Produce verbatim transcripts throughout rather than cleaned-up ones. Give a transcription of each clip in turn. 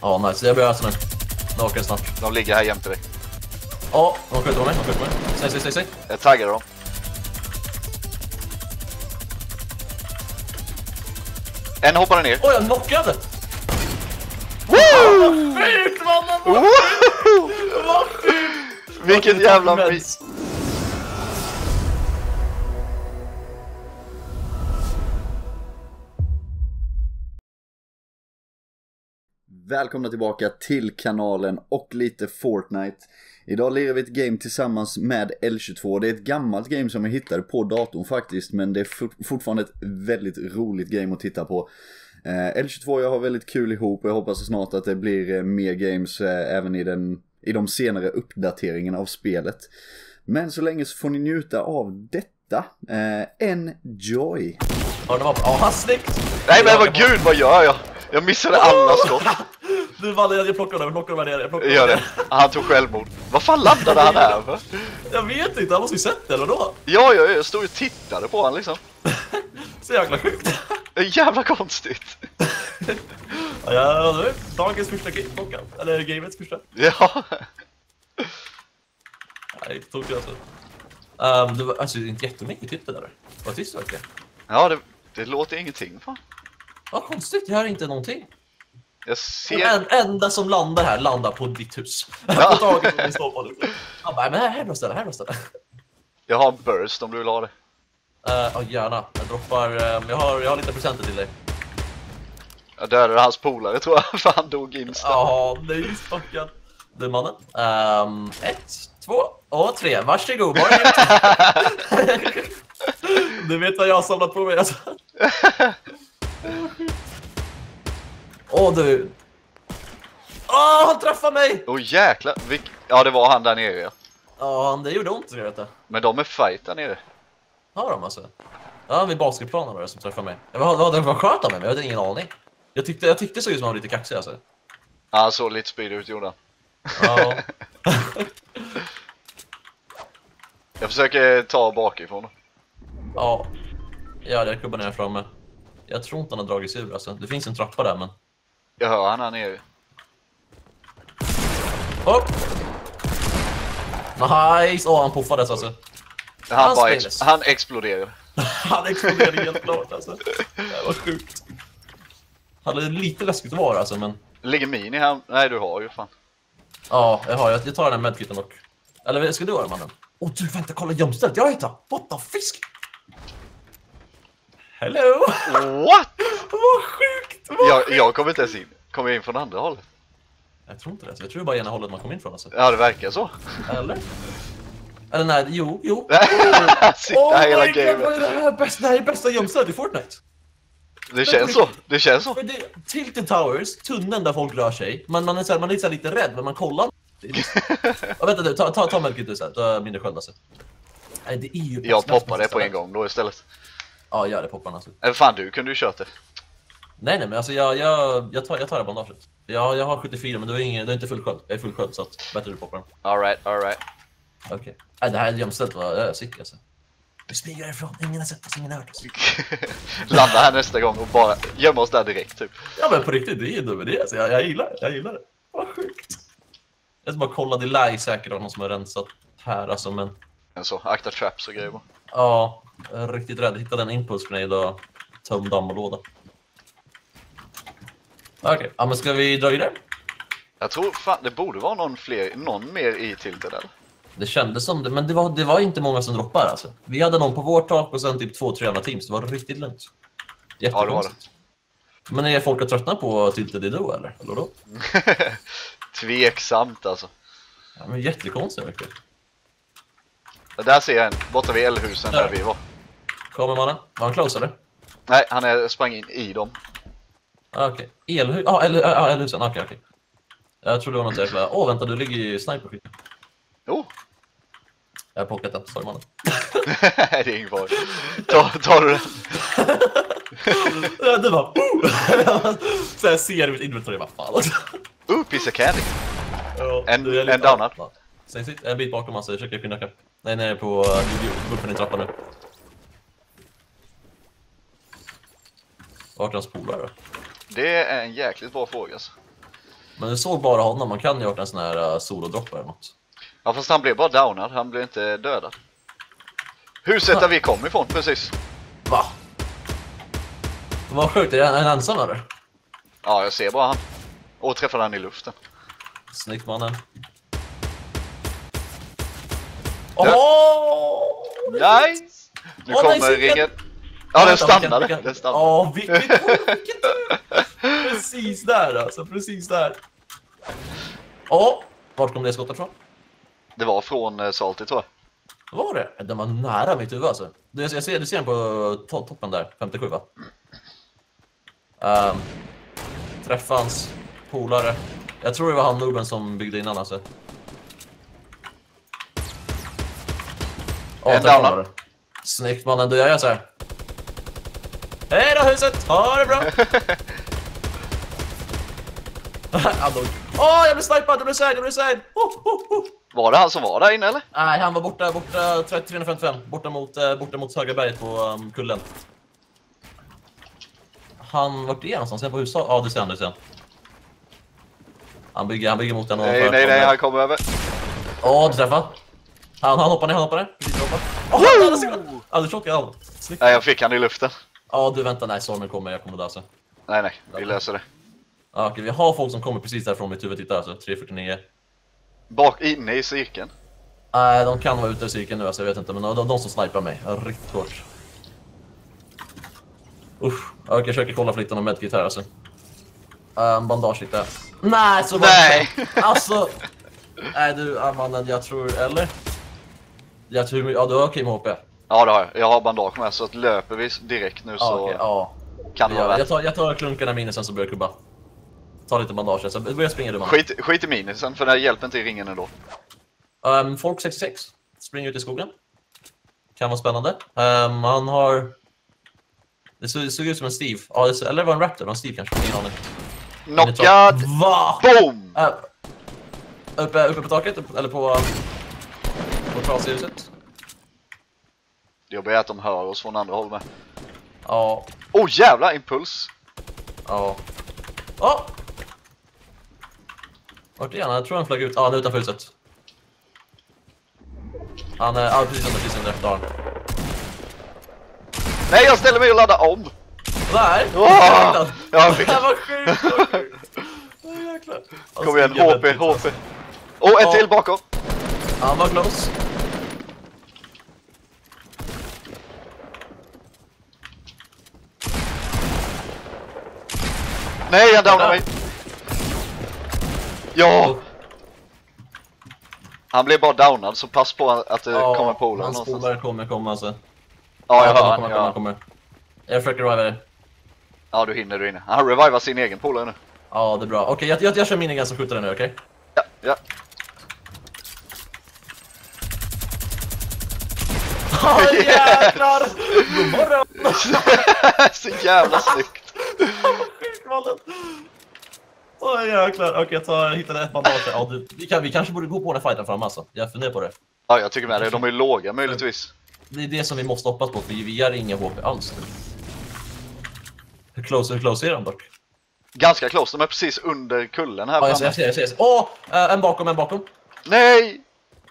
Ja, nice. Jag börjar alltså nu. Nu åker jag snart. De ligger här jämte dig. Ja, de skjuter på mig. De skjuter på mig. Säg, säg, säg, säg. Jag taggar dem. En hoppade ner. Oj, jag knockade! Woo! Fint, mannen! Vad fint! Vilken jävla mis. Välkomna tillbaka till kanalen och lite Fortnite. Idag lirar vi ett game tillsammans med L tjugotvå. Det är ett gammalt game som jag hittade på datorn faktiskt, men det är fort- fortfarande ett väldigt roligt game att titta på. eh, L tjugotvå och jag har väldigt kul ihop och jag hoppas snart att det blir eh, mer games eh, även i, den, i de senare uppdateringarna av spelet. Men så länge så får ni njuta av detta. eh, Enjoy! Ja, det var bra. Ja, han snyggt! Nej men vad gud, vad gör jag? Jag missade alla skott. Du vann, jag plockade dem, jag plockade dem här nere, jag plockade Gör dem. det. Han tog självmord. Vad fan landade han här för? Jag vet inte, han måste ju sett det, eller då? Ja, jag, jag stod och tittade på han liksom. Så jäkla sjukt. Det är jävla konstigt. Ja, ja, det är dagens första game, plockan. Eller gamets första. Ja. Nej, det tog jag alltså. Um, det var alltså inte jättemycket typ det där. Vad tyst verkligen. Ja, det, det låter ingenting fan. Vad konstigt, jag hör inte någonting. Jag Den ser... en, enda som landar här landar på ditt hus. Ja. På taget som vi står på nu. Han bara, men här, här måste det, här måste det. Jag har en burst om du vill ha det. Ja, uh, gärna. Jag droppar, um, jag, har, jag har lite presenter till dig. Jag dödade hans polare tror jag, för han dog instant. Ja, nej, fucking. Du mannen. Um, ett, två och tre. Varsågod. Var det du vet vad jag har samlat på mig alltså. Åh oh, du. Åh, oh, han träffade mig. Åh oh, jäklar, Vilk... ja det var han där nere ja. Ja, det gjorde ont, vet du. Men de är fight där nere. Har de alltså? Ja, vid basketplanen var det som träffade mig. Vad var det för sköt av mig? Jag hade ingen aning. Jag tyckte, jag tyckte så ut som han var lite kaxig alltså. Ja, han såg lite speed ut, gjorde han. Ja. Jag försöker ta bakifrån. Ja. Ja, det är kubban ner framme. Jag tror inte han har dragit sig ur alltså. Det finns en trappa där, men... Jag hör han här nere. Upp! Nice! Åh, han puffades alltså. Han, Han bara spelas. ex... han exploderade. Han exploderade helt klart alltså. Det var sjukt. Han hade lite läskigt att vara alltså, men... Ligger mini här? Nej, du har ju fan. Ja, jag har. Jag, jag tar den här medkitten dock. Eller ska du göra, mannen? Åh, oh, du vänta, kolla gömstället. Jag hittar. What the fisk? Hello! What? Vad sjukt! Vad Jag, sjukt. jag kommer inte ens in. Kommer jag in från andra hållet? Jag tror inte det. Jag tror det är bara ena hållet man kommer in från alltså. Ja, det verkar så. Eller? Eller nej, jo, jo. Sitta Oh hela my God, gamet. vad är det här bästa? Det här är bästa gömstället i Fortnite. Det känns så. Det känns så. För det, Tilted Towers, tunneln där folk rör sig. Man, man är så här, man är så här lite rädd, men man kollar. Ja, vänta du, ta, ta, ta medkittet så här. Ta mindre sköld alltså. Nej, det är ju... Jag poppar det på en gång då istället. Ja, gör det, poppar alltså. Eller fan, du kunde ju kört det. Nej, nej, men alltså jag, jag, jag, tar, jag tar det bandaget. Jag, jag har sjuttiofyra, men du är, ingen, du är inte full sköld. Jag är full sköld, så att bättre du poppar den. Alright, alright. Okej. Okay. Nej, det här är jämställt, va? Jag är sick alltså. Vi smyger ifrån, ingen har sett oss, ingen har hört oss. Landa här nästa gång och bara gömma oss där direkt typ. Ja, men på riktigt, det är dum idé alltså. jag, jag gillar det, jag gillar det. Vad sjukt. Jag ska bara kolla, det lär säkert av någon som har rensat här alltså, men... Men så, akta traps och grejer. Ja, jag är riktigt rädd. Hittade en impulsgrenade och töm dammlåda. Okej, okay. Ja men ska vi dra vidare? Jag tror fan, det borde vara någon, fler, någon mer i Tilted eller? Det kändes som det, men det var, det var inte många som droppar alltså. Vi hade någon på vårt tak och sen typ två, tre andra teams. Det var riktigt lugnt. Ja, det var det. Men är folk att tröttna på Tilted Ido eller? Eller då? Tveksamt alltså. Ja, men jättekonstigt verkligen. Där ser jag en, borta vid L-husen där vi var. Kommer mannen? Var han close eller? Nej, han är, sprang in i dem. Okej, okay. Elhus, ja, ah, L-husen, okej, okay, okej. Okay. Jag tror det var något jäkla... Åh, oh, vänta, du ligger i sniper. Jo. Jag har plockat den, sorry mannen. Nej, det är ingen fara. Ta, tar du den? Ja, det var... Så jag ser mitt inventory, vad fan. Uh, piece of candy. Ja, en du, en downad. Sen sitt en bit bakom, alltså, jag försöker finna kapp. Nej, nej, på uh, uppe i trappan nu. Vart är hans polare då? Det är en jäkligt bra fråga alltså. Men du såg bara honom, man kan ju ha gjort en sån här uh, solodropp eller något. Ja, fast han blev bara downad, han blev inte dödad. Huset där vi kom ifrån, precis. Va? Vad sjukt, är han ensam eller? Ja, jag ser bara han. Och träffade han i luften. Snyggt mannen. Åh! Nice! Nu Åh, kommer nej, ringen. Ja, den stannade. Vilken- Den stannade. Åh, vilken vilken tur! Precis där alltså, precis där. Åh, vart kom det skottet från? Det var från eh, Salty, tror jag. Vad var det? Den var nära mitt huvud alltså. Du, jag ser, du ser den på to toppen där, femtiosju va? Um, träffa hans polare. Jag tror det var han Nuben som byggde innan alltså. Åh, En träffade downad. var det. Snyggt mannen, du, jag gör så här. Hej då huset, ha det bra! Han dog. Åh, jag blev snipad, jag blev side, jag blev side! Oh, oh, oh. Var det han som var där inne, eller? Nej, han var borta, borta trehundrafemtiofem, borta mot, eh, borta mot högra berget på um, kullen. Han, vart är han någonstans? Är han på huset? Ja, du ser han, du ser han. Han bygger, han bygger mot den. och Nej, för- nej, nej, han kommer över. Åh, du träffade. Han, han hoppar ner, han hoppar ner. Precis, han hoppar. Åh, han hade sekund! Ja, du chockade han. Snyggt. Nej, jag fick han i luften. Ja, du vänta, nej, stormen kommer, jag kommer dö så. Nej, nej, vi löser det. Ja, okej, vi har folk som kommer precis därifrån mitt huvud, titta alltså, tre fyrtionio. Bak inne i cirkeln. Nej, de kan vara ute i cirkeln nu, alltså, jag vet inte, men de, de, de som snipar mig, är riktigt hårt. Usch, okej, jag försöker kolla för lite om medkit här alltså. Um, bandage lite. Nej, så var Nej. det. Alltså, nej du, ah, mannen, jag tror, eller? Jag tror, ja du har okej med H P. Ja, det har jag. Jag har bandage med, så att löper vi direkt nu Ja, så okej, ja. kan det vara Jag, jag, värt. tar, jag tar klunkarna minus sen så börjar jag kubba. Ta lite bandage, så börjar springa du mannen. Skit, skit i minusen, för det hjälper inte i ringen ändå. Um, folk sextiosex springer ut i skogen. Kan vara spännande. Um, han har... Det såg, såg ut som en Steve. Ja, det, eller var det en Raptor? En Steve kanske? Ingen aning. Knockad! Va? Boom! Uh, uppe, uppe på taket? Upp, eller på... Um, på trashuset? Det jobbiga är att de hör oss från andra håll med. Ja. Oh jävla impuls! Ja. Ja! Vart är han? Jag tror han flög ut. Ja, han är utanför huset. Han är... Ja, precis under, precis under. Där. Nej, jag ställer mig och laddar om! Där! Åh! Jag fick- Det här var sjukt! Det var sjukt. Åh, jäklar. Han Kom igen, stiger H P, väldigt, H alltså. P! Och en Ja. till bakom! Han var close. Nej, han downar mig! Ja! Han blev bara downad, så pass på att det Ja, kommer polare hans någonstans. polare kommer komma alltså. Ja, jag hör kommer, han. kommer, kommer, Ja. kommer. Jag försöker reviva det. Ja, du hinner, du hinner. Han revivar sin egen polare nu. Ja, det är bra. Okej, jag, jag, jag kör minigun som skjuter den nu, okej? Ja, ja. Ja, jäklar! God morgon! Så jävla snyggt. Sjukt mannen. Åh, jäklar. Okej, jag tar, jag hittade ett bandage. Ja, du, vi, kan, vi kanske borde gå på den här fighten fram alltså. Jag funderar på det. Ja, jag tycker med det. De är låga möjligtvis. Det är det som vi måste hoppas på, för vi har inga H P alls. Hur close, hur close är de dock? Ganska close, de är precis under kullen här Ja, jag ser, framme. jag ser, jag ser. Åh! eh, en bakom, en bakom. Nej!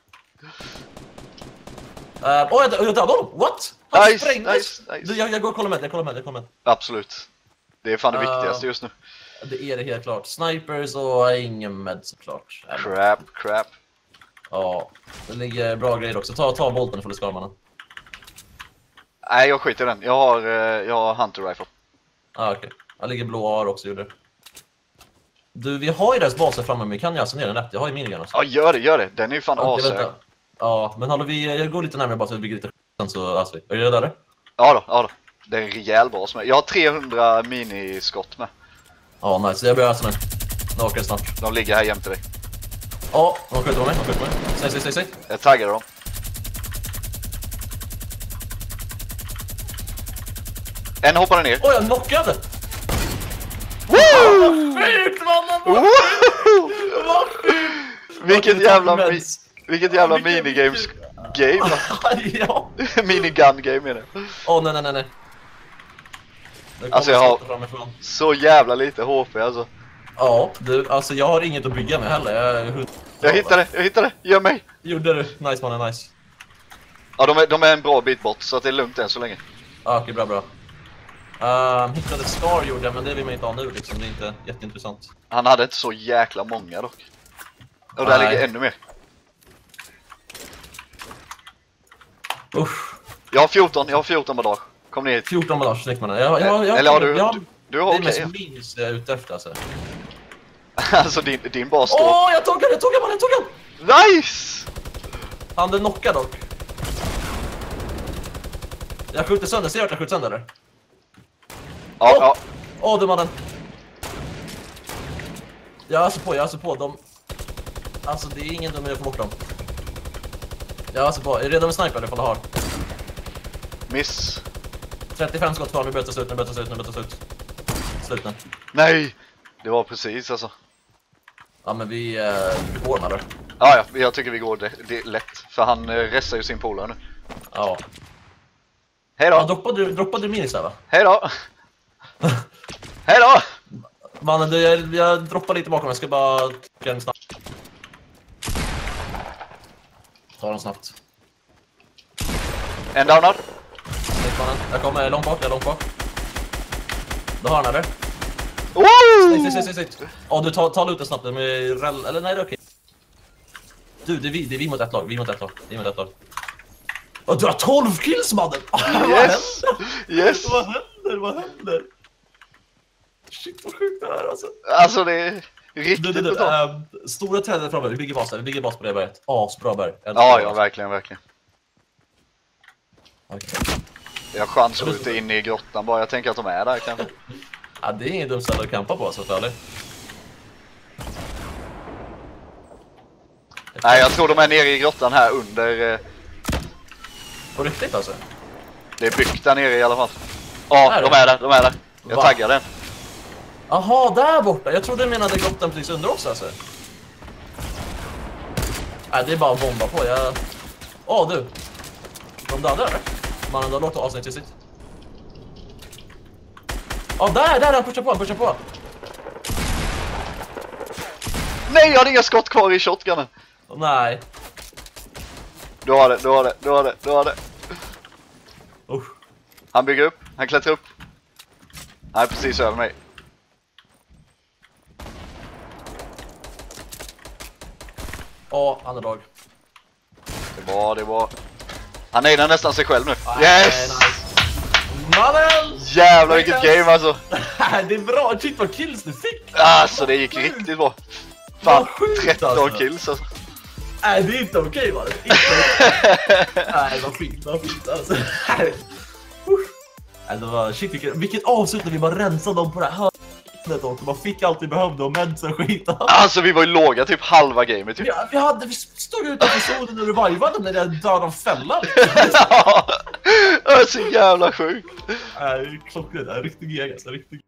Uh, Åh, jag, jag dödade honom! What? Han Nice, sprängdes! nice, nice. Du, jag, jag går och kollar med, jag kollar med, jag kollar med. Absolut. Det är fan det Ja. viktigaste just nu. Det är det helt klart. Snipers och ingen med såklart. Crap, crap. Ja, det ligger bra grejer också. Ta, ta bolten för det ska man. Nej, jag skiter i den. Jag har, eh, jag har Hunter Rifle. Ah, okej. Okay. Jag ligger blå A R också, gjorde det. Du, vi har ju deras baser framme, men vi kan ju alltså ner den rätt. Jag har ju minigun också. Ja, gör det, gör det. Den är ju fan Okej, ashög. vänta. Ja, men hallå, vi jag går lite närmare bara så vi bygger lite sen så alltså, är du redo eller? Ja då, ja då. Det är en rejäl bas med. Jag har trehundra miniskott med. Ja, nice. Jag börjar alltså nu. Nu åker jag snart. De ligger här jämte dig. Ja, de skjuter på mig, de skjuter på mig. Säg, säg, säg, säg. Jag taggar dem. En hoppade ner. Oj, jag knockade! Woo! Sjukt, mannen! Vad Woho! vad sjukt! Vilket Okej, jävla, tack, mi mens. vilket jävla Vilken- minigames game. Ja. Minigun game är det. Åh, nej, nej, nej, nej. Det kommer Alltså, jag har- skott framifrån. Så jävla lite H P alltså. Ja, du, alltså jag har inget att bygga med heller. Jag, Jag hittade, jag hittade, gör mig! Gjorde du? Nice mannen, nice. Ja, de är, de är en bra bit bort så att det är lugnt än så länge. Ja, okej, bra, bra. Um, hittade Scar gjorde jag, men det vill man inte ha nu liksom. Det är inte jätteintressant. Han hade inte så jäkla många dock. Och där Nej. ligger ännu mer. Usch. Jag har fjorton, jag har fjorton bandage. Kom ner hit. fjorton bandage, snyggt mannen. Jag, jag, jag, Eller har du, jag, du, du har det är okej. mest minst jag är ute efter alltså. Alltså din, din bas står... Åh, jag tog han, jag tog han, jag tog han! Nice! Han är knockad dock. Jag skjuter sönder, ser du att jag skjuter sönder eller? Ja, Åh! ja. Åh, du mannen. Jag öser på, jag öser på dem. Alltså det är ingen dum idé att få bort dem. Jag öser på, är du redo med sniper eller får du ha? Miss. trettiofem skott kvar, nu börjar det ta slut, nu börjar det ta slut, nu börjar det ta slut. Slut nu. Nej! Det var precis alltså. Ja men vi, eh, vi får den eller? Ja, ja, jag tycker vi går det, det är lätt. För han eh, restar ju sin polare nu. Ja. Hej Ja, då! droppade du, droppade du minis där va? Hej då! Hej då! Mannen, du, jag, jag droppar lite bakom, jag ska bara ta den snabbt. Ta den snabbt. En downad. Snyggt mannen, jag kommer långt bort, jag är långt bort. Du har den eller? Woo! Snyggt, snyggt, snyggt. Ja, du tar, tar looten snabbt, med rel... eller nej det är okej. Du, det är, vi, det är vi mot ett lag, vi mot ett lag, vi mot ett lag. Och du har tolv kills mannen! Yes! Yes! Vad händer? Vad händer? Shit vad sjukt det här alltså. Alltså det är Du, riktigt du, du, bra. äh, stora trädet framme, vi bygger bas där, vi bygger bas på det berget. Asbra berg. Ja, ja, verkligen, verkligen. Okay. Jag har chans att skjuta in i grottan bara, jag tänker att de är där kanske. Ja, det är ingen dum ställe att campa på så ärligt. Nej, jag tror de är nere i grottan här under... Eh, På riktigt alltså? det är byggt där nere i alla fall. Ja, Är de det? är där, de är där. Jag Va? taggar den. Jaha, där borta. Jag trodde du menade grottan precis under oss alltså. Nej, det är bara att bomba på. Jag... Åh, du. De dödar eller? Mannen, då låter avsnitt till sitt. Ja, där, där, han pushar på, han pushar på. Nej, jag har inga skott kvar i shotgunnen. Oh, nej. Du har det, du har det, du har det, du har det. Usch. Han bygger upp, han klättrar upp. Han är precis över mig. Ja, han är dag. Det var, det var. Han är nästan sig själv nu. Ah, Yes! nice. Mannen! Jävlar vilket game alltså. Det är bra, shit vad kills du fick. Alltså det gick riktigt bra. Fan, Vad sjukt, tretton alltså. kills alltså. Nej, det är inte okej va? Det är inte okej. Nej, vad skit, vad skit alltså. Nej, det var shit, vilket, vilket avslut när vi bara rensade dem på det här hörnet och man fick allt vi behövde och mensen skit. Alltså vi var ju låga typ halva gamet typ. Vi, vi, hade, vi stod utanför solen och revivade när jag dödade en fälla. Ja, det är så jävla sjukt. Nej, klockrent, riktigt geg alltså, riktigt.